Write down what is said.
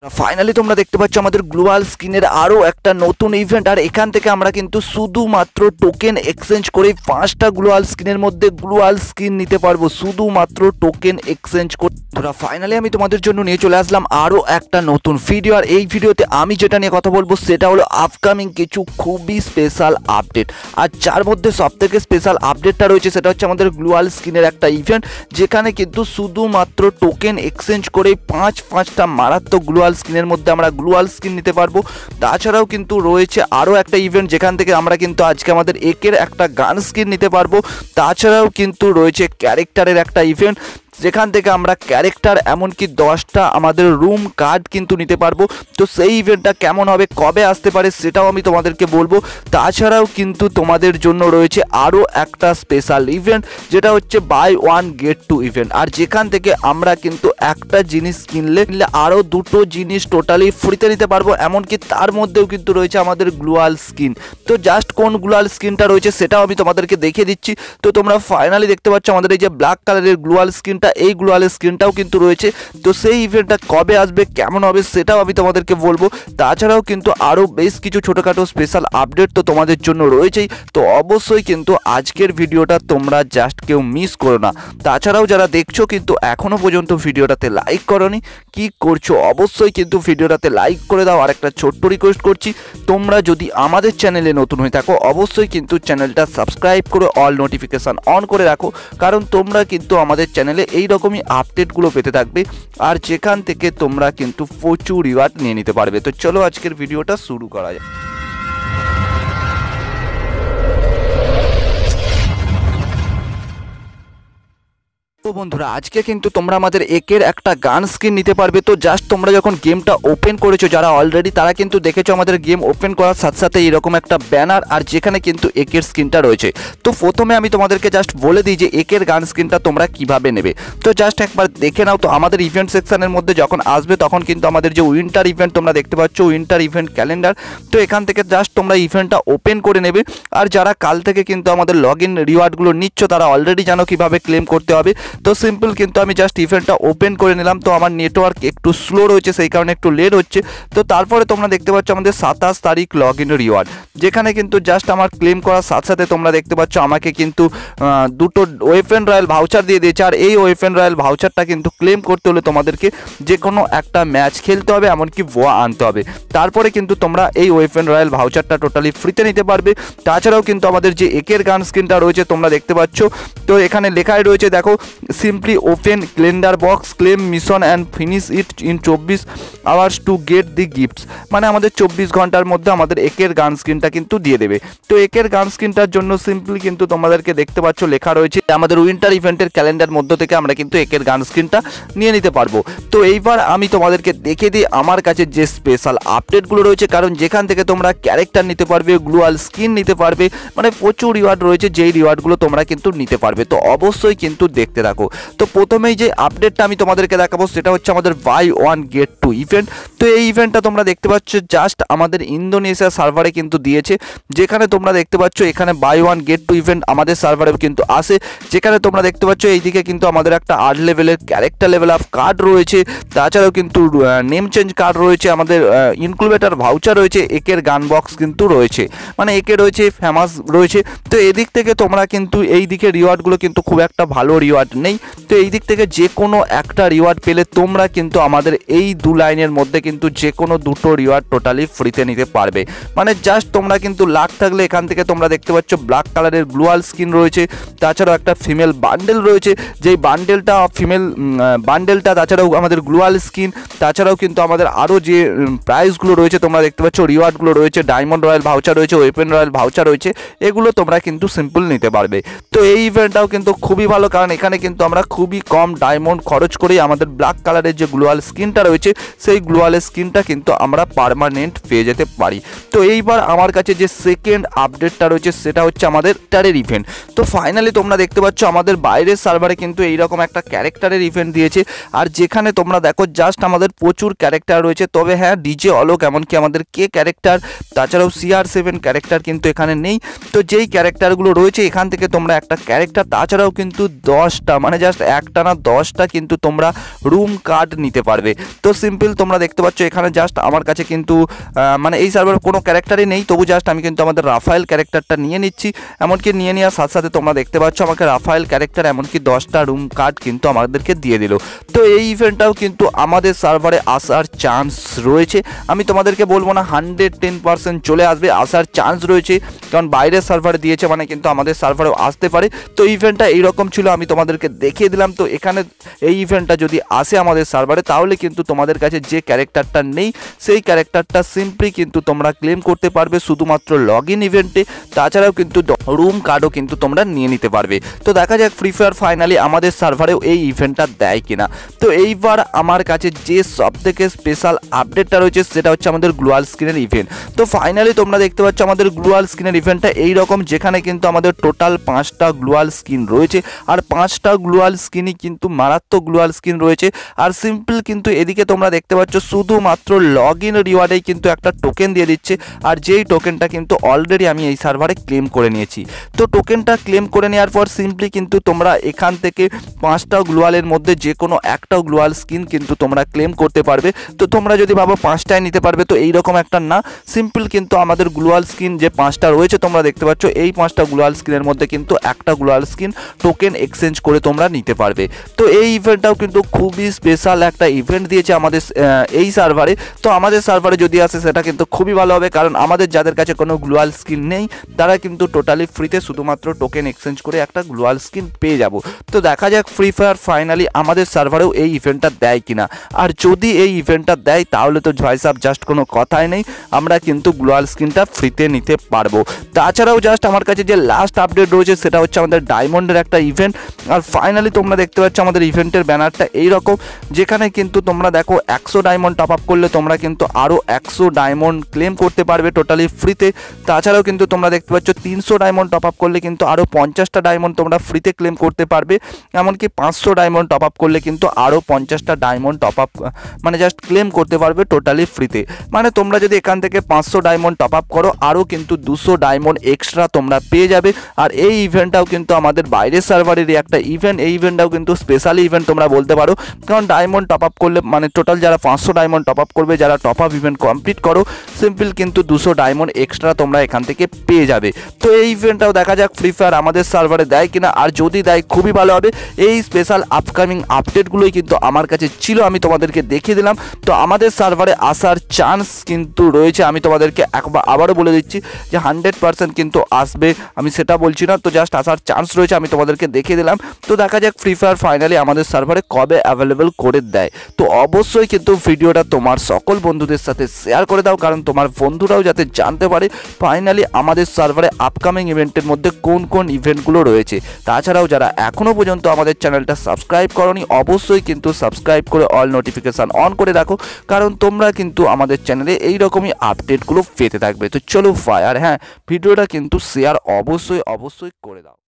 Finally তোমরা দেখতে পাচ্ছ আমাদের গ্লোবাল স্কিনের আরও একটা নতুন ইভেন্ট, আর এখান থেকে আমরা কিন্তু শুধুমাত্র টোকেন এক্সচেঞ্জ করে 5টা গ্লোবাল স্কিনের মধ্যে গ্লোবাল স্কিন নিতে পারবো শুধুমাত্র টোকেন এক্সচেঞ্জ করে। ফাইনালি আমি তোমাদের জন্য নিয়ে চলে আসলাম আরও একটা নতুন ভিডিও, আর এই ভিডিওতে আমি যেটা নিয়ে কথা বলবো সেটা হলো আপকামিং কিছু খুবই স্পেশাল আপডেট। আর যার মধ্যে সবথেকে স্পেশাল আপডেটটা রয়েছে সেটা হচ্ছে আমাদের গ্লোবাল স্কিনের একটা ইভেন্ট, যেখানে কিন্তু শুধুমাত্র টোকেন এক্সচেঞ্জ করে পাঁচটা মারাত্মক গ্লোবাল স্কিনের মধ্যে আমরা গ্লোবাল স্কিন নিতে পারবো। তাছাড়াও কিন্তু রয়েছে আরও একটা ইভেন্ট যেখান থেকে আমরা কিন্তু আজকে আমাদের একের একটা গান স্কিন নিতে পারবো। তাছাড়াও কিন্তু রয়েছে ক্যারেক্টারের একটা ইভেন্ট, যেখান থেকে আমরা ক্যারেক্টার এমনকি 10টা আমাদের রুম কার্ড কিন্তু নিতে পারবো। তো সেই ইভেন্টটা কেমন হবে, কবে আসতে পারে সেটাও আমি তোমাদেরকে বলবো। তাছাড়াও কিন্তু তোমাদের জন্য রয়েছে আরও একটা স্পেশাল ইভেন্ট, যেটা হচ্ছে buy one get two event, আর যেখান থেকে আমরা কিন্তু একটা জিনিস কিনলে আরও দুটো জিনিস টোটালি ফ্রিতে নিতে পারবো। এমনকি তার মধ্যেও কিন্তু রয়েছে আমাদের গ্লোবাল স্কিন। তো জাস্ট কোন গ্লোবাল স্কিনটা রয়েছে সেটাও আমি তোমাদেরকে দেখিয়ে দিচ্ছি। তো তোমরা ফাইনালি দেখতে পাচ্ছ আমাদের এই যে ব্ল্যাক কালারের গ্লোবাল স্কিন, এই গ্লোবাল স্ক্রিনটাও কিন্তু রয়েছে। তো সেই ইভেন্টটা কবে আসবে, কেমন হবে সেটাও আমি তোমাদেরকে বলবো। তাছাড়াও কিন্তু আরও বেশ কিছু ছোটোখাটো স্পেশাল আপডেট তো তোমাদের জন্য রয়েছেই। তো অবশ্যই কিন্তু আজকের ভিডিওটা তোমরা জাস্ট কেউ মিস করো না। তাছাড়াও যারা দেখছো কিন্তু এখনও পর্যন্ত ভিডিওটাতে লাইক করোনি, কি করছো, অবশ্যই কিন্তু ভিডিওটাতে লাইক করে দাও। আর একটা ছোট্ট রিকোয়েস্ট করছি, তোমরা যদি আমাদের চ্যানেলে নতুন হয়ে থাকো অবশ্যই কিন্তু চ্যানেলটা সাবস্ক্রাইব করে অল নোটিফিকেশান অন করে রাখো, কারণ তোমরা কিন্তু আমাদের চ্যানেলে এইরকমই আপডেটগুলো পেতে থাকবে, আর যেখান থেকে তোমরা কিন্তু প্রচুর রিওয়ার্ড নিয়ে নিতে পারবে। তো চলো আজকের ভিডিওটা শুরু করা যায়। তো বন্ধুরা, আজকে কিন্তু তোমরা আমাদের একের একটা গান স্কিন নিতে পারবে। তো জাস্ট তোমরা যখন গেমটা ওপেন করেছো যারা অলরেডি, তারা কিন্তু দেখেছো আমাদের গেম ওপেন করার সাথে সাথে এরকম একটা ব্যানার, আর যেখানে কিন্তু একের স্কিনটা রয়েছে। তো প্রথমে আমি তোমাদেরকে জাস্ট বলে দিই যে একের গান স্কিনটা তোমরা কিভাবে নেবে। তো জাস্ট একবার দেখে নাও। তো আমাদের ইভেন্ট সেকশনের মধ্যে যখন আসবে তখন কিন্তু আমাদের যে উইন্টার ইভেন্ট তোমরা দেখতে পাচ্ছ, উইন্টার ইভেন্ট ক্যালেন্ডার, তো এখান থেকে জাস্ট তোমরা ইভেন্টটা ওপেন করে নেবে। আর যারা কাল থেকে কিন্তু আমাদের লগ ইন রিওয়ার্ডগুলো নিচ্ছ তারা অলরেডি জানো কিভাবে ক্লেম করতে হবে। তো সিম্পল কিন্তু আমি জাস্ট ইভেন্টটা ওপেন করে নিলাম। তো আমার নেটওয়ার্ক একটু স্লো রয়েছে, সেই কারণে একটু লেট হচ্ছে। তো তারপরে তোমরা দেখতে পাচ্ছ আমাদের 27 তারিখ লগ ইন রিওয়ার্ড, যেখানে কিন্তু জাস্ট আমার ক্লেম করার সাথে সাথে তোমরা দেখতে পাচ্ছ আমাকে কিন্তু দুটো ওয়েপেন রয়্যাল ভাউচার দিয়ে দিয়েছে। আর এই ওয়েপেন রয়্যাল ভাউচারটা কিন্তু ক্লেম করতে হলে তোমাদেরকে যে কোনো একটা ম্যাচ খেলতে হবে, এমনকি বোয়া আনতে হবে। তারপরে কিন্তু তোমরা এই ওয়েপেন রয়্যাল ভাউচারটা টোটালি ফ্রিতে নিতে পারবে। তাছাড়াও কিন্তু আমাদের যে একের গান স্ক্রিনটা রয়েছে তোমরা দেখতে পাচ্ছ, তো এখানে লেখাই রয়েছে দেখো, simply open calendar box, claim mission and finish it in 24 hours to get the gifts. মানে আমাদের 24 ঘন্টার মধ্যে আমাদের একের গান স্ক্রিনটা কিন্তু দিয়ে দেবে। তো একের গান স্ক্রিনটার জন্য সিম্পলি কিন্তু তোমাদেরকে দেখতে পাচ্ছ লেখা রয়েছে আমাদের উইন্টার ইভেন্টের ক্যালেন্ডার মধ্য থেকে আমরা কিন্তু একের গান স্ক্রিনটা নিয়ে নিতে পারবো। তো এইবার আমি তোমাদেরকে দেখে দিই আমার কাছে যে স্পেশাল আপডেটগুলো রয়েছে, কারণ যেখান থেকে তোমরা ক্যারেক্টার নিতে পারবে, গ্লোবাল স্কিন নিতে পারবে, মানে প্রচুর রিওয়ার্ড রয়েছে, যেই রিওয়ার্ডগুলো তোমরা কিন্তু নিতে পারবে। তো অবশ্যই কিন্তু দেখতে থাকো। তো প্রথমেই যে আপডেটটা আমি তোমাদেরকে দেখাবো সেটা হচ্ছে আমাদের buy one get two event. তো এই ইভেন্টটা তোমরা দেখতে পাচ্ছ জাস্ট আমাদের ইন্দোনেশিয়া সার্ভারে কিন্তু দিয়েছে, যেখানে তোমরা দেখতে পাচ্ছ এখানে buy one get two event আমাদের সার্ভারে কিন্তু আসে, যেখানে তোমরা দেখতে পাচ্ছ এইদিকে কিন্তু আমাদের একটা 8 লেভেলের ক্যারেক্টার লেভেল আপ কার্ড রয়েছে। তাছাড়াও কিন্তু নেম চেঞ্জ কার্ড রয়েছে, আমাদের ইনক্লুবেটার ভাউচার রয়েছে, একের গান বক্স কিন্তু রয়েছে, মানে একে রয়েছে, ফেমাস রয়েছে। তো এদিক থেকে তোমরা কিন্তু এই দিকে রিওয়ার্ডগুলো কিন্তু খুব একটা ভালো রিওয়ার্ড নেই। তো এই দিক থেকে যে কোনো একটা রিওয়ার্ড পেলে তোমরা কিন্তু আমাদের এই দু লাইনের মধ্যে কিন্তু যে কোনো দুটো রিওয়ার্ড টোটালি ফ্রিতে নিতে পারবে। মানে জাস্ট তোমরা কিন্তু লাক থাকলে এখান থেকে তোমরা দেখতে পাচ্ছ ব্ল্যাক কালারের গ্লোবাল স্কিন রয়েছে। তাছাড়াও একটা ফিমেল বান্ডেল রয়েছে, যেই বান্ডেলটা ফিমেল বান্ডেলটা, তাছাড়াও আমাদের গ্লোবাল স্কিন, তাছাড়াও কিন্তু আমাদের আরও যে প্রাইসগুলো রয়েছে তোমরা দেখতে পাচ্ছ, রিওয়ার্ডগুলো রয়েছে, ডায়মন্ড রয়্যাল ভাউচার রয়েছে, ওয়েপেন রয়্যাল ভাউচার রয়েছে, এগুলো তোমরা কিন্তু সিম্পল নিতে পারবে। তো এই ইভেন্টটাও কিন্তু খুবই ভালো, কারণ এখানে কিন্তু আমরা খুবই কম ডায়মন্ড খরচ করেই আমাদের ব্ল্যাক কালারের যে গ্লোবাল স্কিনটা রয়েছে সেই গ্লোবাল স্কিনটা কিন্তু আমরা পার্মানেন্ট পেয়ে যেতে পারি। তো এইবার আমার কাছে যে সেকেন্ড আপডেটটা রয়েছে সেটা হচ্ছে আমাদের ক্যারেক্টারের ইভেন্ট। তো ফাইনালি তোমরা দেখতে পাচ্ছ আমাদের বাইরের সার্ভারে কিন্তু এইরকম একটা ক্যারেক্টারের ইভেন্ট দিয়েছে, আর যেখানে তোমরা দেখো জাস্ট আমাদের প্রচুর ক্যারেক্টার রয়েছে। তবে হ্যাঁ, ডিজে অলোক এমনকি আমাদের কে ক্যারেক্টার, তাছাড়াও CR7 ক্যারেক্টার কিন্তু এখানে নেই। তো যেই ক্যারেক্টারগুলো রয়েছে এখান থেকে তোমরা একটা ক্যারেক্টার, তাছাড়াও কিন্তু 10টা মানে জাস্ট একটা না 10টা কিন্তু তোমরা রুম কার্ড নিতে পারবে। তো সিম্পল তোমরা দেখতে পাচ্ছ এখানে জাস্ট আমার কাছে কিন্তু মানে এই সার্ভারে কোনো ক্যারেক্টারই নেই, তবু জাস্ট আমি কিন্তু আমাদের রাফায়েল ক্যারেক্টারটা নিয়ে নিচ্ছি। এমনকি নিয়ে নেওয়ার সাথে সাথে তোমরা দেখতে পাচ্ছ আমাকে রাফায়েল ক্যারেক্টার এমনকি 10টা রুম কার্ড কিন্তু আমাদেরকে দিয়ে দিল। তো এই ইভেন্টটাও কিন্তু আমাদের সার্ভারে আসার চান্স রয়েছে। আমি তোমাদেরকে বলবো না 110% চলে আসবে, আসার চান্স রয়েছে, কারণ বাইরের সার্ভারে দিয়েছে মানে কিন্তু আমাদের সার্ভারেও আসতে পারে। তো ইভেন্টটা এইরকম ছিল, আমি তোমাদেরকে দেখিয়ে দিলাম। তো এখানে এই ইভেন্টটা যদি আসে আমাদের সার্ভারে তাহলে কিন্তু তোমাদের কাছে যে ক্যারেক্টারটা নেই সেই ক্যারেক্টারটা সিম্পলি কিন্তু তোমরা ক্লেম করতে পারবে শুধুমাত্র লগ ইন ইভেন্টে। তাছাড়াও কিন্তু রুম কার্ডও কিন্তু তোমরা নিয়ে নিতে পারবে। তো দেখা যাক ফ্রি ফায়ার ফাইনালি আমাদের সার্ভারেও এই ইভেন্টটা দেয় কিনা। তো এইবার আমার কাছে যে সবথেকে স্পেশাল আপডেটটা রয়েছে সেটা হচ্ছে আমাদের গ্লোয়াল স্ক্রিনের ইভেন্ট। তো ফাইনালি তোমরা দেখতে পাচ্ছ আমাদের গ্লোয়াল স্ক্রিনের ইভেন্টটা এইরকম, যেখানে কিন্তু আমাদের টোটাল 5টা গ্লোয়াল স্কিন রয়েছে, আর 5টা গ্লোয়াল স্কিনই কিন্তু মারাত্মক গ্লোয়াল স্কিন রয়েছে। আর সিম্পল কিন্তু এদিকে তোমরা দেখতে পাচ্ছ শুধুমাত্র লগ ইন রিওয়ার্ডেই কিন্তু একটা টোকেন দিয়ে দিচ্ছে, আর যেই টোকেনটা কিন্তু অলরেডি আমি এই সার্ভারে ক্লেম করে নিয়েছি। তো টোকেনটা ক্লেম করে নেওয়ার পর সিম্পলি কিন্তু তোমরা এখান থেকে 5টা গ্লোয়ালের মধ্যে যে কোনো একটা গ্লোয়াল স্কিন কিন্তু তোমরা ক্লেম করতে পারবে। তো তোমরা যদি ভাবো 5টায় নিতে পারবে, তো এইরকম একটা না, সিম্পল কিন্তু আমাদের গ্লোয়াল স্কিন যে 5টা রয়েছে তোমরা দেখতে পাচ্ছ এই 5টা গ্লোয়াল স্কিনের মধ্যে কিন্তু একটা গ্লোয়াল স্কিন টোকেন এক্সচেঞ্জ করে তোমরা নিতে পারবে। তো এই ইভেন্টটাও কিন্তু খুবই স্পেশাল একটা ইভেন্ট দিয়েছে আমাদের এই সার্ভারে। তো আমাদের সার্ভারে যদি আসে সেটা কিন্তু খুবই ভালো হবে, কারণ আমাদের যাদের কাছে কোনো গ্লোয়াল স্কিন নেই তারা কিন্তু টোটালি ফ্রিতে শুধুমাত্র টোকেন এক্সচেঞ্জ করে একটা গ্লোয়াল স্কিন পেয়ে যাব। তো দেখা যাক ফ্রি ফায়ার ফাইনালি আমাদের সার্ভারেও এই ইভেন্টটা দেয় কিনা। আর যদি এই ইভেন্টটা দেয় তাহলে তো ভাই সাহেব জাস্ট কোনো কথাই নেই, আমরা কিন্তু গ্লোয়াল স্কিনটা ফ্রিতে নিতে পারবো। তাছাড়াও জাস্ট আমার কাছে যে লাস্ট আপডেট রয়েছে সেটা হচ্ছে আমাদের ডায়মন্ডের একটা ইভেন্ট। আর ফাইনালি তোমরা দেখতে পাচ্ছ আমাদের ইভেন্টের ব্যানারটা এইরকম, যেখানে কিন্তু তোমরা দেখো 100 ডায়মন্ড টপ আপ করলে তোমরা কিন্তু আরও 100 ডায়মন্ড ক্লেম করতে পারবে টোটালি ফ্রিতে। তাছাড়াও কিন্তু তোমরা দেখতে পাচ্ছ 300 ডায়মন্ড টপ আপ করলে কিন্তু আরও 50টা ডায়মন্ড তোমরা ফ্রিতে ক্লেম করতে পারবে। এমনকি 500 ডায়মন্ড টপ আপ করলে কিন্তু আরও 50টা ডায়মন্ড টপ আপ মানে জাস্ট ক্লেম করতে পারবে টোটালি ফ্রিতে। মানে তোমরা যদি এখান থেকে 500 ডায়মন্ড টপ আপ করো আরও কিন্তু 200 ডায়মন্ড এক্সট্রা তোমরা পেয়ে যাবে। আর এই ইভেন্টটাও কিন্তু আমাদের বাইরের সার্ভারেরই একটা ইভেন্ট, এই ইভেন্টটাও কিন্তু স্পেশাল ইভেন্ট তোমরা বলতে পারো, কারণ ডায়মন্ড টপ আপ করলে মানে টোটাল যারা 500 ডায়মন্ড টপ আপ করবে, যারা টপ আপ ইভেন্ট কমপ্লিট করো সিম্পল কিন্তু 200 ডায়মন্ড এক্সট্রা তোমরা এখান থেকে পেয়ে যাবে। তো এই ইভেন্টটাও দেখা যাক ফ্রি ফায়ার আমাদের সার্ভারে দেয় কিনা, আর যদি দেয় খুবই ভালো হবে। এই স্পেশাল আপকামিং আপডেটগুলোই কিন্তু আমার কাছে ছিল, আমি তোমাদেরকে দেখিয়ে দিলাম। তো আমাদের সার্ভারে আসার চান্স কিন্তু রয়েছে, আমি তোমাদেরকে আবারও বলে দিচ্ছি যে 100% কিন্তু আসবে, আমি সেটা বলছি না। তো জাস্ট আসার চান্স রয়েছে, আমি তোমাদেরকে দেখিয়ে দিলাম। তো দেখা যাক ফ্রি ফায়ার ফাইনালি আমাদের সার্ভারে কবে অ্যাভেলেবেল করে দেয়। তো অবশ্যই কিন্তু ভিডিওটা তোমার সকল বন্ধুদের সাথে শেয়ার করে দাও, কারণ তোমার বন্ধুরাও যাতে জানতে পারে ফাইনালি আমাদের সার্ভারে আপকামিং ইভেন্টের মধ্যে কোন কোন ইভেন্টগুলো রয়েছে। তাছাড়াও যারা এখনও পর্যন্ত আমাদের চ্যানেলটা সাবস্ক্রাইব করোনি অবশ্যই কিন্তু সাবস্ক্রাইব করে অল নোটিফিকেশান অন করে রাখো, কারণ তোমরা কিন্তু আমাদের চ্যানেলে এইরকমই আপডেটগুলো পেতে থাকবে। তো চলো ফায়ার, হ্যাঁ ভিডিওটা কিন্তু শেয়ার অবশ্যই করে দাও।